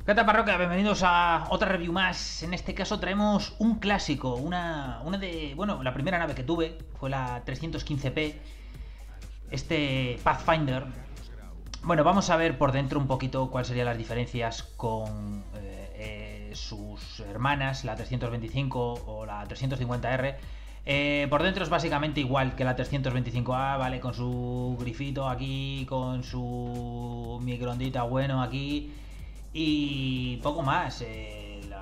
¿Qué tal, parroquia? Bienvenidos a otra review más. En este caso traemos un clásico, una de... Bueno, la primera nave que tuve fue la 315P, este Pathfinder. Bueno, vamos a ver por dentro un poquito cuáles serían las diferencias con sus hermanas, la 325 o la 350R. Por dentro es básicamente igual que la 325A, ¿vale? Con su grifito aquí, con su microondita bueno aquí y poco más. El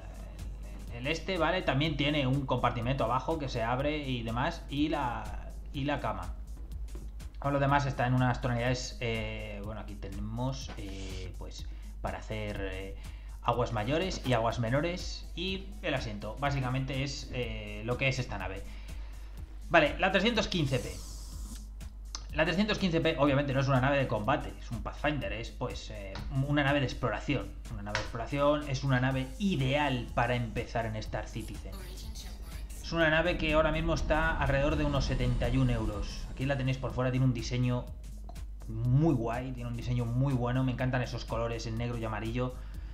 ¿vale? También tiene un compartimento abajo que se abre y demás, y la cama. Con lo demás está en unas tonalidades, bueno, aquí tenemos pues para hacer aguas mayores y aguas menores, y el asiento. Básicamente es lo que es esta nave. Vale, la 315P. La 315P obviamente no es una nave de combate, es un Pathfinder, es pues una nave de exploración. Una nave de exploración, es una nave ideal para empezar en Star Citizen. Es una nave que ahora mismo está alrededor de unos 71 euros. Aquí la tenéis por fuera, tiene un diseño muy guay, tiene un diseño muy bueno. Me encantan esos colores en negro y amarillo.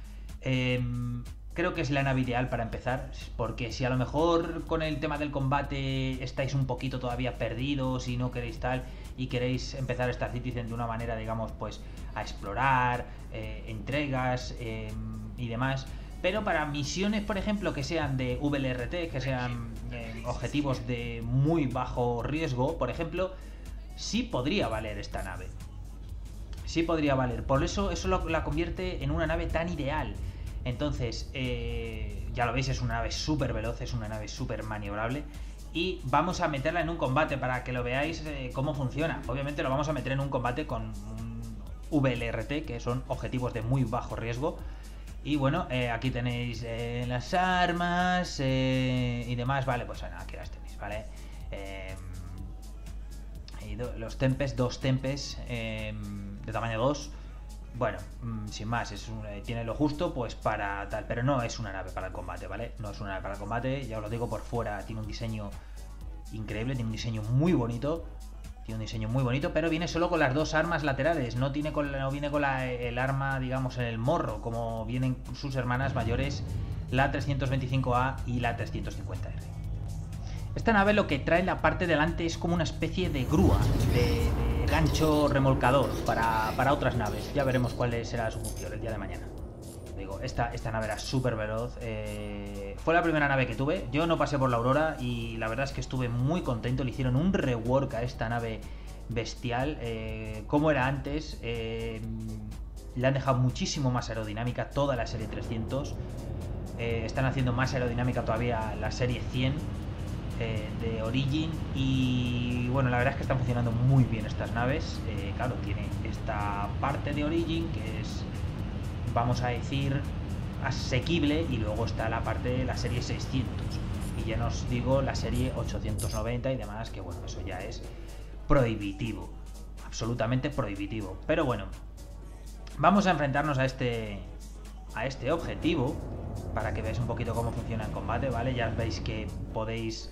Creo que es la nave ideal para empezar, porque si a lo mejor con el tema del combate estáis un poquito todavía perdidos y no queréis tal, y queréis empezar Star Citizen de una manera, digamos, pues a explorar, entregas y demás. Pero para misiones, por ejemplo, que sean de VLRT, que sean objetivos de muy bajo riesgo, por ejemplo, sí podría valer esta nave. Sí podría valer. Por eso la convierte en una nave tan ideal. Entonces, ya lo veis, es una nave súper veloz, es una nave súper maniobrable. Y vamos a meterla en un combate para que lo veáis cómo funciona. Obviamente lo vamos a meter en un combate con un VLRT, que son objetivos de muy bajo riesgo. Y bueno, aquí tenéis las armas y demás. Vale, pues bueno, aquí las tenéis, ¿vale? Y los tempes, dos tempes de tamaño 2. Bueno, sin más, tiene lo justo pues para tal, pero no es una nave para el combate, ¿vale? No es una nave para el combate, ya os lo digo, por fuera tiene un diseño increíble, tiene un diseño muy bonito. Tiene un diseño muy bonito, pero viene solo con las dos armas laterales, no viene con el arma, digamos, en el morro, como vienen sus hermanas mayores, la 325A y la 350R. Esta nave lo que trae en la parte delante es como una especie de grúa, de gancho remolcador para otras naves. Ya veremos cuál será su función el día de mañana. Digo, esta nave era súper veloz. Fue la primera nave que tuve. Yo no pasé por la Aurora y la verdad es que estuve muy contento. Le hicieron un rework a esta nave bestial. Como era antes. Le han dejado muchísimo más aerodinámica toda la serie 300. Están haciendo más aerodinámica todavía la serie 100 de Origin. Y bueno, la verdad es que están funcionando muy bien estas naves. Claro, tiene esta parte de Origin que es, vamos a decir, asequible, y luego está la parte de la serie 600, y ya no os digo la serie 890 y demás, que bueno, eso ya es prohibitivo, absolutamente prohibitivo. Pero bueno, vamos a enfrentarnos a este objetivo para que veáis un poquito cómo funciona en combate, ¿vale? Ya veis que podéis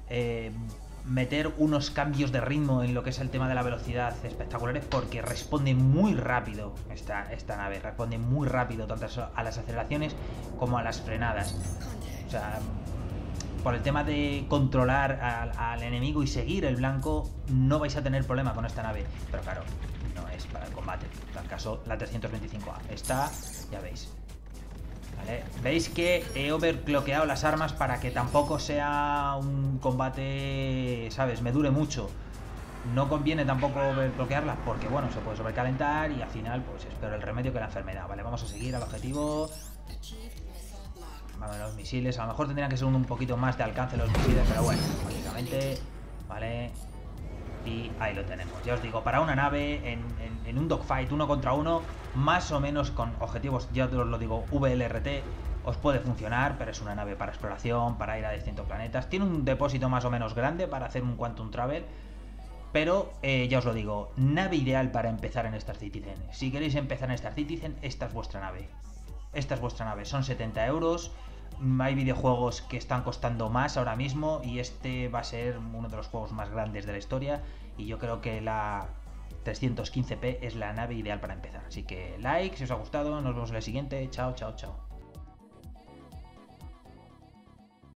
meter unos cambios de ritmo en lo que es el tema de la velocidad espectaculares, porque responde muy rápido esta nave, responde muy rápido tanto a las aceleraciones como a las frenadas. O sea, por el tema de controlar al enemigo y seguir el blanco, no vais a tener problema con esta nave, pero claro, no es para el combate. En tal caso, la 325A está, ya veis. ¿Vale? Veis que he overclockeado las armas para que tampoco sea un combate, ¿sabes? Me dure mucho. No conviene tampoco overclockearlas porque, bueno, se puede sobrecalentar y al final, pues es peor el remedio que la enfermedad. Vale, vamos a seguir al objetivo. Vale, los misiles, a lo mejor tendrían que ser un poquito más de alcance los misiles, pero bueno, básicamente, vale. Y ahí lo tenemos. Ya os digo, para una nave en un dogfight 1 contra 1, más o menos con objetivos, ya os lo digo, VLRT, os puede funcionar, pero es una nave para exploración, para ir a distintos planetas. Tiene un depósito más o menos grande para hacer un Quantum Travel, pero ya os lo digo, nave ideal para empezar en Star Citizen. Si queréis empezar en Star Citizen, esta es vuestra nave. Esta es vuestra nave, son 70 euros. Hay videojuegos que están costando más ahora mismo y este va a ser uno de los juegos más grandes de la historia, y yo creo que la 315p es la nave ideal para empezar. Así que like si os ha gustado, nos vemos en el siguiente. Chao, chao, chao.